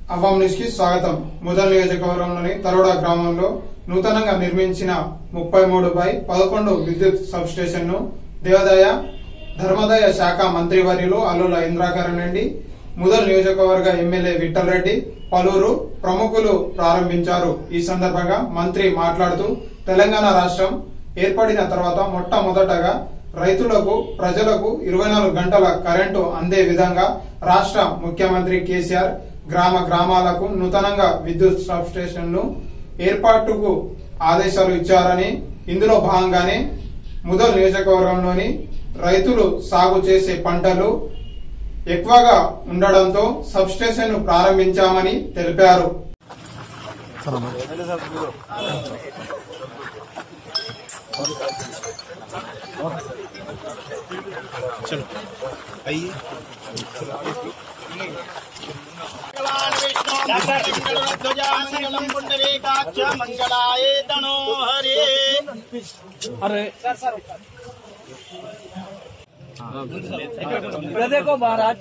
అవాం news కి స్వాగతం. ముదల్ నియోజకవర్గంలోని తరోడా గ్రామంలో నూతనంగా నిర్మించిన 33/11 విద్యుత్ సబ్ స్టేషన్ ను దేవాదాయ ధర్మాదాయ శాఖ మంత్రివర్యులు అల్లుల ఇంద్రాకరణ్ రెడ్డి, ముదల్ నియోజకవర్గ ఎమ్మెల్యే విఠల్ రెడ్డి, పలువురు ప్రముఖులు ప్రారంభించారు. ఈ సందర్భంగా మంత్రి మాట్లాడుతూ తెలంగాణ రాష్ట్రం ఏర్పడిన తర్వాత మొట్టమొదటగా రైతులకు, ప్రజలకు 24 గంటల కరెంటు అందే విధంగా రాష్ట్ర ముఖ్యమంత్రి కేసీఆర్ గ్రామాలకు నూతనంగా విద్యుత్ సబ్ స్టేషన్ ను ఏర్పాటుకు ఆదేశాలు ఇచ్చారని, ఇందులో భాగంగానే ముదల్ నియోజకవర్గంలోని రైతులు సాగు చేసే పంటలు ఎక్కువగా ఉండడంతో సబ్ స్టేషన్ ను ప్రారంభించామని తెలిపారు. देखो महाराज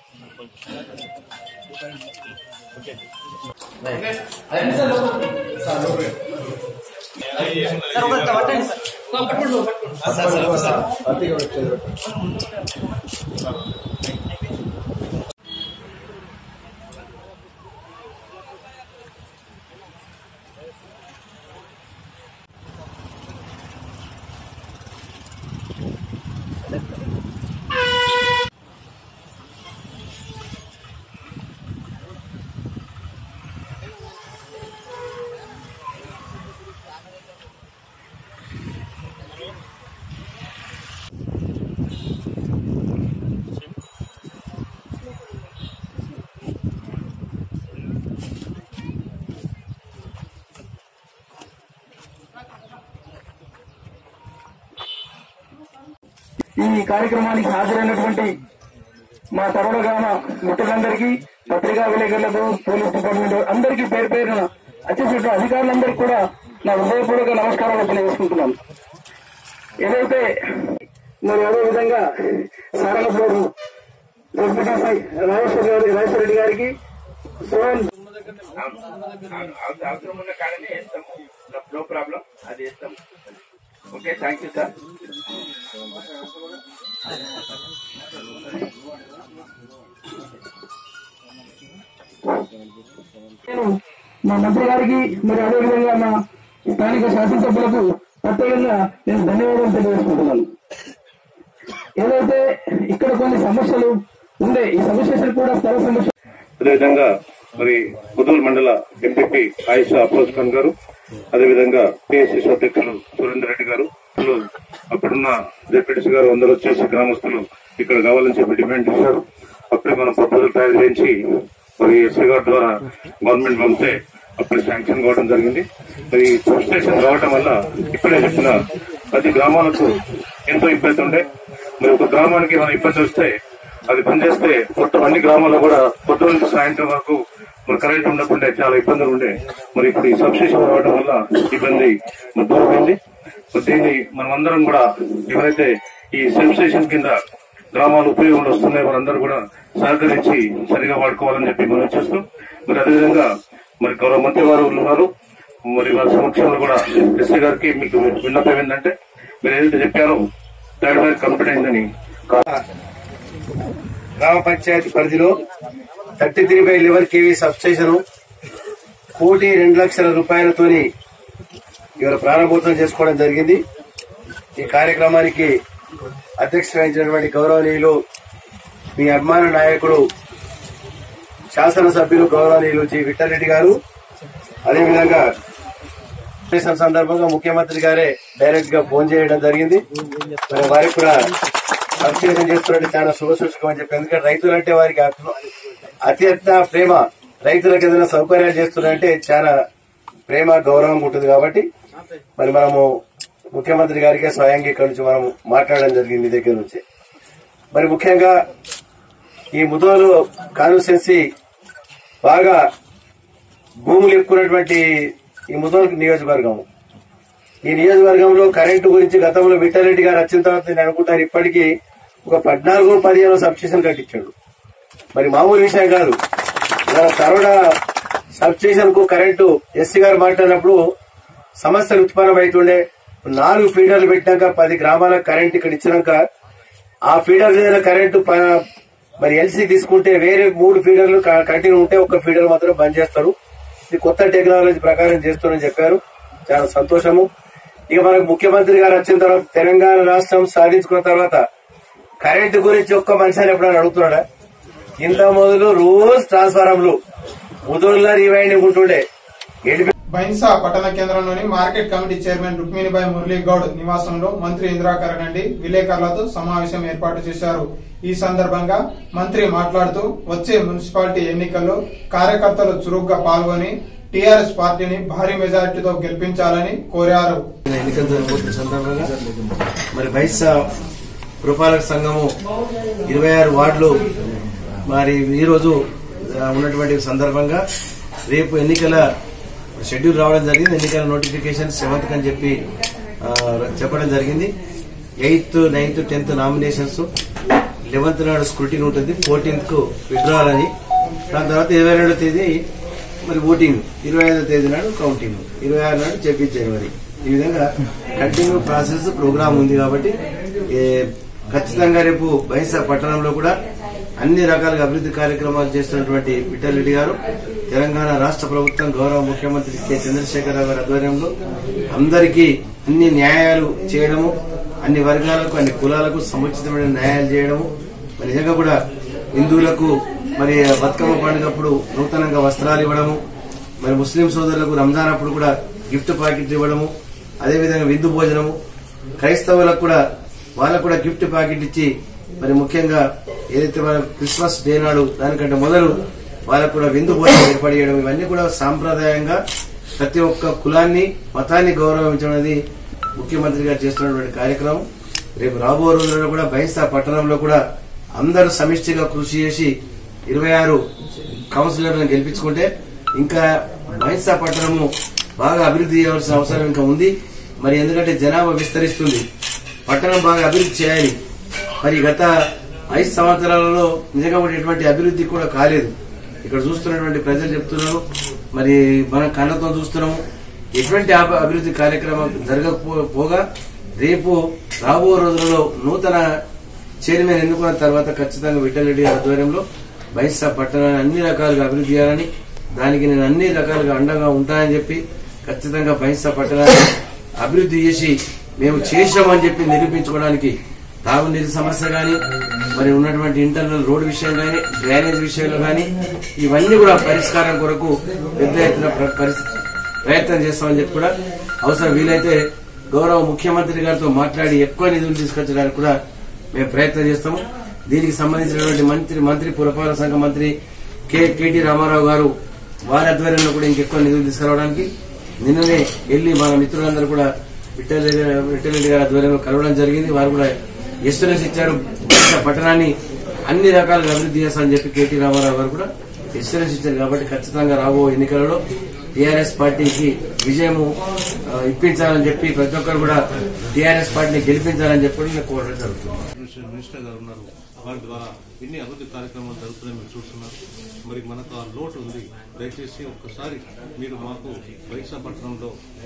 ఈ కార్యక్రమానికి హాజరైనటువంటి మా తరుణ గ్రామ మిత్రులందరికీ, పత్రికా విలేకరులకు, పోలీస్ డిపార్ట్మెంట్ అందరికీ పేరు పేరున వచ్చేసిన అధికారులందరికీ కూడా నా హృదయపూర్వక నమస్కారాలు తెలియజేసుకుంటున్నాను. ఏదైతే మరి అదేవిధంగా సారంగపూర్ డిప్యూటీ రాజేశ్వర రెడ్డి గారికి సోన్ అవసరం ఉన్న కాడనే వేస్తాము, నో ప్రాబ్లం, అది వేస్తాము. Okay, thank you sir. నేను మా మంత్రి గారికి మరి అదేవిధంగా మా స్థానిక శాసనసభ్యులకు ప్రత్యేకంగా నేను ధన్యవాదాలు తెలియజేసుకుంటున్నాను. ఏదైతే ఇక్కడ కొన్ని సమస్యలు ఉండే, ఈ సమస్యలు కూడా స్థల సమస్య. అదేవిధంగా మరి ముదల్ మండల ఎంపీపీ ఆయిషా అఫ్రోజ్ ఖాన్ గారు, అదేవిధంగా పిఎస్సి అధ్యక్షులు సురేందర్ రెడ్డి గారు, అప్పుడున్న డిప్యూటీసీ గారు అందరూ వచ్చేసి గ్రామస్తులు ఇక్కడ కావాలని చెప్పి డిమాండ్ చేశారు. అప్పుడే మనం ప్రపోజల్ తయారు చేయించి మరి ఎస్సీ గారి ద్వారా గవర్నమెంట్ పంపితే అప్పుడు శాంక్షన్ కావడం జరిగింది. మరి సబ్ స్టేషన్ రావడం వల్ల ఇప్పుడే చెప్పిన ప్రతి గ్రామాలకు ఎంతో ఇబ్బంది ఉండే. మరి ఒక గ్రామానికి ఏమైనా ఇబ్బంది వస్తే అది పనిచేస్తే మొత్తం అన్ని గ్రామాల్లో కూడా పొద్దున్న నుంచి సాయంత్రం వరకు మరి కరెంట్ ఉండకుంటే చాలా ఇబ్బందులు ఉండే. మరి ఇప్పుడు ఈ సబ్ స్టేషన్ రావడం వల్ల ఇబ్బంది దూరమైంది. దీన్ని మనమందరం కూడా ఎవరైతే ఈ సబ్ స్టేషన్ కింద గ్రామాలు ఉపయోగంలో వస్తున్నాయో వారందరూ కూడా సహకరించి సరిగా వాడుకోవాలని చెప్పి మనం చేస్తూ, మరి అదేవిధంగా మరి గౌరవ మంత్రి వారు ఉన్నారు, మరి వారి సమక్షంలో కూడా ఎస్సీ గారికి మీకు విన్నపం ఏంటంటే, మీరు ఏదైతే చెప్పారో థర్డ్ వైర్ కంప్లీట్ అయిందని. గ్రామ పంచాయతీ పరిధిలో 33/11 kV సబ్ స్టేషన్ 1,02,00,000 రూపాయలతోని ఇవాళ ప్రారంభోత్సవం చేసుకోవడం జరిగింది. ఈ కార్యక్రమానికి అధ్యక్షత వహించినటువంటి గౌరవనీయులు మీ అభిమాన నాయకుడు శాసనసభ్యులు గౌరవనీయులు జి విఠల్ రెడ్డి గారు, అదేవిధంగా సందర్భంగా ముఖ్యమంత్రి గారే డైరెక్ట్ గా ఫోన్ చేయడం జరిగింది. మరి వారికి కూడా అభిషేకం చేస్తున్నట్టు చాలా శుభసూచకం అని చెప్పి, ఎందుకంటే రైతులంటే వారికి అత్యంత ప్రేమ, రైతులకు ఏదైనా సౌకర్యాలు చేస్తున్నారంటే చాలా ప్రేమ, గౌరవం ఉంటుంది. కాబట్టి మరి మనము ముఖ్యమంత్రి గారికి స్వయంగా ఇక్కడ నుంచి మనం మాట్లాడడం జరిగింది మీ దగ్గర నుంచి. మరి ముఖ్యంగా ఈ ముదోలు కాన్స్టిట్యున్సీ బాగా భూములు ఎక్కున్నటువంటి ఈ ముదోలు నియోజకవర్గం, ఈ నియోజకవర్గంలో కరెంటు గురించి గతంలో విఠల్ రెడ్డి గారు వచ్చిన తర్వాత నేను అనుకుంటాను ఇప్పటికీ ఒక 14-15 సబ్స్టేషన్ కట్టించాడు. మరి మామూలు విషయం కాదు. తరోడా సబ్ స్టేషన్ కు కరెంటు ఎస్సీ గారు మాట్లాడినప్పుడు సమస్యలు ఉత్పన్నం అవుతుండే 4 ఫీడర్లు పెట్టినాక 10 గ్రామాలకు కరెంట్ ఇక్కడ ఇచ్చినాక ఆ ఫీడర్ దగ్గర కరెంటు మరి ఎల్సీ తీసుకుంటే వేరే 3 ఫీడర్లు కంటిన్యూ ఉంటే 1 ఫీడర్ మాత్రం బంద్ చేస్తారు. ఇది కొత్త టెక్నాలజీ ప్రకారం చేస్తారని చెప్పారు. చాలా సంతోషము. ఇక మనకు ముఖ్యమంత్రి గారు వచ్చిన తర్వాత తెలంగాణ రాష్ట్రం సాధించుకున్న తర్వాత కరెంటు గురించి ఒక్క మనిషిని ఎప్పుడైనా అడుగుతున్నాడా? ఇంత మొదలు రోజు ట్రాన్స్ఫారంలు ముదూరులో రీవైండింగ్ ఉంటుండే. బైన్సా పట్టణ కేంద్రంలోని market committee chairman Rukminibai Muraligoud నివాసంలో మంత్రి ఇందిరాకర్ రెడ్డి విలేకరులతో సమావేశం ఏర్పాటు చేశారు. ఈ సందర్భంగా మంత్రి మాట్లాడుతూ వచ్చే మున్సిపాలిటీ ఎన్నికల్లో కార్యకర్తలు చురుగ్గా పాల్గొని టీఆర్ఎస్ పార్టీని భారీ మెజారిటీతో గెలిపించాలని కోరారు. ఎన్నికలు జరగబోతున్న సందర్భంగా మరి బైన్సా పురపాలక సంఘము 26 వార్డులు మరి ఈ రోజు ఉన్నటువంటి సందర్భంగా రేపు ఎన్నికల షెడ్యూల్ రావడం జరిగింది. ఎన్నికల నోటిఫికేషన్ 7th అని చెప్పి చెప్పడం జరిగింది. 8th, 9th, 10th nominations, 11th నాడు స్క్రూటినీ ఉంటుంది, 14th కు విత్డ్రాల్ అని, దాని తర్వాత 22వ తేదీ మరి ఓటింగ్, 25వ తేదీ నాడు కౌంటింగ్, 26 నాడు 26 జనవరి. ఈ విధంగా కంటిన్యూ ప్రాసెస్ ప్రోగ్రామ్ ఉంది. కాబట్టి ఖచ్చితంగా రేపు బైన్సా పట్టణంలో కూడా అన్ని రకాలుగా అభివృద్ది కార్యక్రమాలు చేస్తున్నటువంటి విఠల్ రెడ్డి గారు, తెలంగాణ రాష్ట్ర ప్రభుత్వం గౌరవ ముఖ్యమంత్రి కె చంద్రశేఖరరావు గారి ఆధ్వర్యంలో అందరికీ అన్ని న్యాయాలు చేయడము, అన్ని వర్గాలకు అన్ని కులాలకు సముచితమైన న్యాయాలు చేయడము, మరి నిజంగా కూడా హిందువులకు మరి బతుకమ్మ పండుగప్పుడు నూతనంగా వస్త్రాలు ఇవ్వడము, మరి ముస్లిం సోదరులకు రంజాన్ అప్పుడు కూడా గిఫ్ట్ ప్యాకెట్ ఇవ్వడము, అదేవిధంగా విందు భోజనము, క్రైస్తవులకు కూడా వాళ్ళకు కూడా గిఫ్ట్ ప్యాకెట్ ఇచ్చి మరి ముఖ్యంగా ఏదైతే మన క్రిస్మస్ డే నాడు దానికంటే మొదలు వాళ్ళకు కూడా విందు భోజనం ఏర్పాటు చేయడం, ఇవన్నీ కూడా సాంప్రదాయంగా ప్రతి ఒక్క కులాన్ని మతాన్ని గౌరవించడం అనేది ముఖ్యమంత్రి గారు చేస్తున్నటువంటి కార్యక్రమం. రేపు రాబో రోజుల్లో కూడా బైన్సా పట్టణంలో కూడా అందరూ సమిష్టిగా కృషి చేసి 26 కౌన్సిలర్లను గెలిపించుకుంటే ఇంకా బైన్సా పట్టణము బాగా అభివృద్ధి చేయాల్సిన అవసరం ఇంకా ఉంది. మరి ఎందుకంటే జనాభా విస్తరిస్తుంది, పట్టణం బాగా అభివృద్ధి చేయాలి. మరి గత 5 సంవత్సరాలలో నిజంగా ఎటువంటి అభివృద్ధి కూడా కాలేదు. ఇక్కడ చూస్తున్నటువంటి ప్రజలు చెప్తున్నారు, మరి మనం కళ్ళతో చూస్తున్నాము, ఎటువంటి అభివృద్ధి కార్యక్రమం జరగకపోగా రేపు రాబో రోజులలో నూతన చైర్మన్ ఎన్నుకున్న తర్వాత ఖచ్చితంగా విఠల్ రెడ్డి గారి ఆధ్వర్యంలో బైన్సా పట్టణాన్ని అన్ని రకాలుగా అభివృద్ధి చేయాలని, దానికి నేను అన్ని రకాలుగా అండగా ఉంటానని చెప్పి ఖచ్చితంగా బైన్సా పట్టణాన్ని అభివృద్ధి చేసి మేము చేశామని చెప్పి నిరూపించుకోవడానికి తాగునీటి సమస్య గాని, మరి ఉన్నటువంటి ఇంటర్నల్ రోడ్ విషయం గాని, డ్రైనేజ్ విషయంలో గాని ఇవన్నీ కూడా పరిష్కారం కొరకు పెద్ద ఎత్తున ప్రయత్నం చేస్తామని చెప్పి కూడా అవసరం వీలైతే గౌరవ ముఖ్యమంత్రి గారితో మాట్లాడి ఎక్కువ నిధులు తీసుకొచ్చడానికి కూడా మేము ప్రయత్నం చేస్తాము. దీనికి సంబంధించినటువంటి మంత్రి పురపాలక సంఘ మంత్రి కేటీ రామారావు గారు వారి ఆధ్వర్యంలో కూడా ఇంకెక్కువ నిధులు తీసుకురావడానికి నిన్ననే వెళ్లి మన మిత్రులందరూ కూడా విఠల్ రెడ్డి గారి ఆధ్వర్యంలో కలవడం జరిగింది. వారు కూడా ఎస్టర్నెస్ ఇచ్చారు, పట్టణాన్ని అన్ని రకాలుగా అభివృద్ధి చేస్తామని చెప్పి కేటీ రామారావు గారు కూడా ఎస్టర్నెస్ ఇచ్చారు. కాబట్టి ఖచ్చితంగా రాబో ఎన్నికలలో టీఆర్ఎస్ పార్టీకి విజయము ఇప్పించాలని చెప్పి ప్రతి ఒక్కరు కూడా టీఆర్ఎస్ పార్టీని గెలిపించాలని చెప్పి నేను కోరడం జరుగుతుంది. మినిస్టర్ గారు ఉన్నారు, వారి ద్వారా ఎన్ని అభివృద్ధి కార్యక్రమాలు జరుగుతున్నాయి మీరు చూస్తున్నారు. మరి మనకు ఆ లోటు ఉంది. దయచేసి ఒక్కసారి మీరు మాకు బైన్సా పట్టణంలో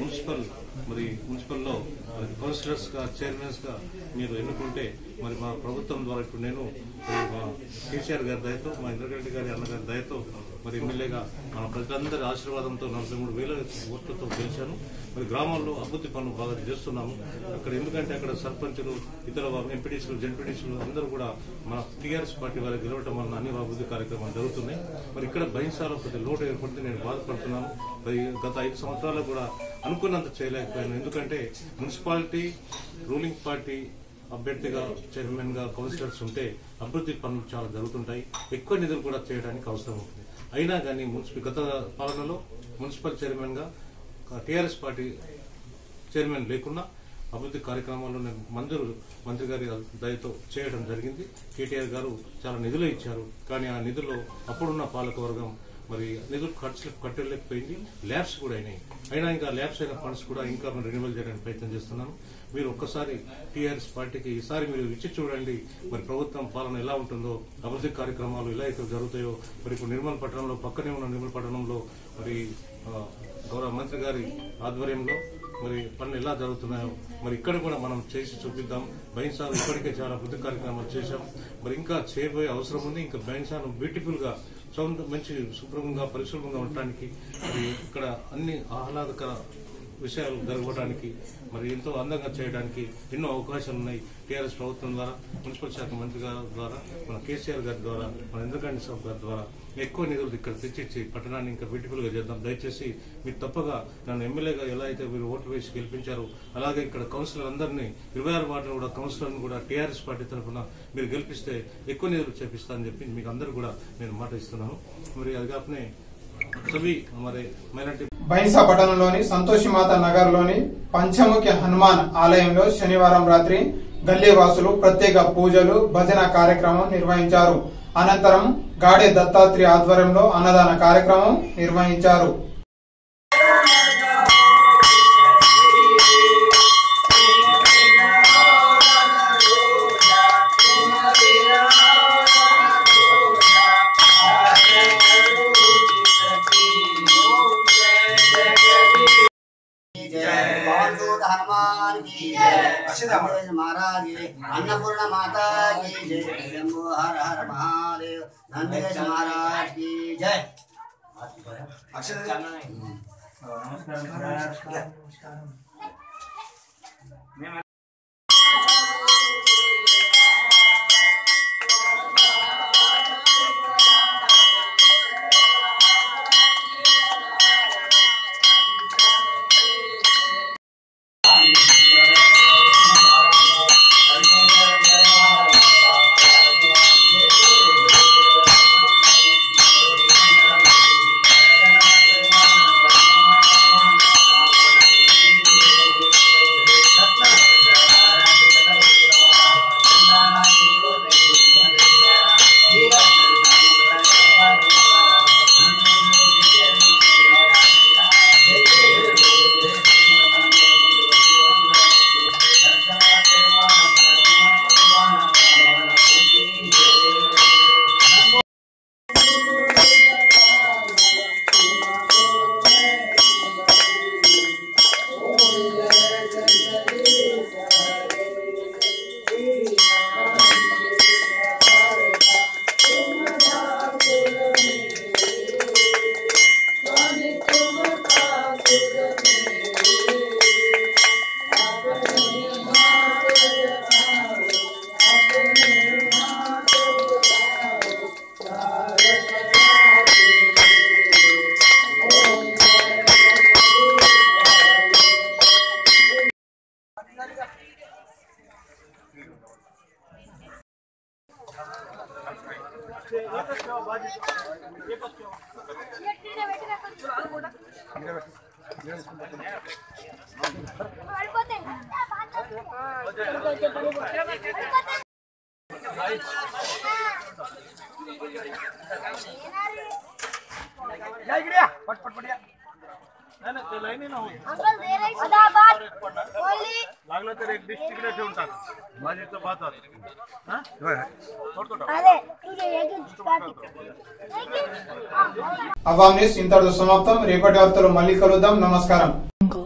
మున్సిపల్లో కౌన్సిలర్స్ గా చైర్మన్స్ గా మీరు ఎన్నుకుంటే మరి మా ప్రభుత్వం ద్వారా ఇప్పుడు నేను మా కేసీఆర్ గారి దయతో, మా ఇంద్రరెడ్డి గారి అన్నగారి దయతో మరి ఎమ్మెల్యేగా మన ప్రజలందరి ఆశీర్వాదంతో 43,000 ఓట్లతో గెలిచాను. మరి గ్రామాల్లో అభివృద్ధి పనులు బాగా చేస్తున్నాము. అక్కడ ఎందుకంటే అక్కడ సర్పంచులు, ఇతర ఎంపీటీసీలు, జెడ్పీటీసీలు అందరూ కూడా మన టీఆర్ఎస్ పార్టీ వారికి గెలవడం వలన అన్ని అభివృద్ధి కార్యక్రమాలు జరుగుతున్నాయి. మరి ఇక్కడ బైన్సాలో కొద్ది లోటు ఏర్పడితే నేను బాధపడుతున్నాను. మరి గత 5 సంవత్సరాలు కూడా అనుకున్నంత చేయలేకపోయాను. ఎందుకంటే మున్సిపాలిటీ రూలింగ్ పార్టీ అభ్యర్థిగా, చైర్మన్ గా, కౌన్సిలర్స్ ఉంటే అభివృద్ధి పనులు చాలా జరుగుతుంటాయి. ఎక్కువ నిధులు కూడా చేయడానికి అవసరం ఉంటుంది. అయినా కానీ గత పాలనలో మున్సిపల్ చైర్మన్ గా టీఆర్ఎస్ పార్టీ చైర్మన్ లేకుండా అభివృద్ధి కార్యక్రమాల్లో నేను మంత్రి గారి దయతో చేయడం జరిగింది. కేటీఆర్ గారు చాలా నిధులు ఇచ్చారు. కానీ ఆ నిధుల్లో అప్పుడున్న పాలకవర్గం మరి నిధులు ఖర్చులకు కట్టలేకపోయింది. ల్యాబ్స్ కూడా అయినా ఇంకా ల్యాబ్స్ అయిన ఫండ్స్ కూడా ఇంకా మనం రెన్యువల్ చేయడానికి ప్రయత్నం చేస్తున్నాం. మీరు ఒక్కసారి టీఆర్ఎస్ పార్టీకి ఈసారి మీరు ఇచ్చి చూడండి, మరి ప్రభుత్వం పాలన ఎలా ఉంటుందో, అభివృద్ధి కార్యక్రమాలు ఎలా అయితే జరుగుతాయో. మరి ఇప్పుడు నిర్మల్ పట్టణంలో పక్కనే ఉన్న నిర్మల్ పట్టణంలో మరి గౌరవ మంత్రి గారి ఆధ్వర్యంలో మరి పనులు ఎలా జరుగుతున్నాయో మరి ఇక్కడ కూడా మనం చేసి చూపిద్దాం. బైన్సాను ఇప్పటికే చాలా అభివృద్ధి కార్యక్రమాలు చేశాం, మరి ఇంకా చేయబోయే అవసరం ఉంది. ఇంకా బైన్సాను బ్యూటిఫుల్ గా మంచి శుభ్రంగా పరిశుభ్రంగా ఉండటానికి మరి ఇక్కడ అన్ని ఆహ్లాదకర విషయాలు జరగడానికి మరి ఎంతో అందంగా చేయడానికి ఎన్నో అవకాశాలు ఉన్నాయి. టీఆర్ఎస్ ప్రభుత్వం ద్వారా, మున్సిపల్ శాఖ మంత్రి గారి ద్వారా, మన కేసీఆర్ గారి ద్వారా, మన ఇంద్రకాంత్ సాబ్ గారి ద్వారా ఎక్కువ నిధులు ఇక్కడ తెచ్చిచ్చి పట్టణాన్ని ఇంకా బ్యూటిఫుల్ గా చేద్దాం. దయచేసి మీరు తప్పగా నన్ను ఎమ్మెల్యేగా ఎలా అయితే మీరు ఓటు వేసి గెలిపించారో అలాగే ఇక్కడ కౌన్సిలర్ అందరినీ 26 వార్డులు కూడా కౌన్సిలర్ని కూడా టీఆర్ఎస్ పార్టీ తరఫున మీరు గెలిపిస్తే ఎక్కువ నిధులు చేపిస్తా అని చెప్పి మీకు అందరూ కూడా నేను మాట ఇస్తున్నాను. మరి అది కాకనే బైన్సా పట్టణంలోని సంతోషిమాత నగర్ లోని పంచముఖి హనుమాన్ ఆలయంలో శనివారం రాత్రి గల్లీ వాసులు ప్రత్యేక పూజలు, భజన కార్యక్రమం నిర్వహించారు. అనంతరం గాడే దత్తాత్రి ఆధ్వర్యంలో అన్నదాన కార్యక్రమం నిర్వహించారు. हनुमान की जय, महाराज अन्नपूर्णा माता की जय, शंभो हर हर महादेव, नंदेश महाराज की जय। అవామ్ న్యూస్ ఇంతటితో సమాప్తం. రేపటి వార్తలు మళ్ళీ కలుద్దాం. నమస్కారం.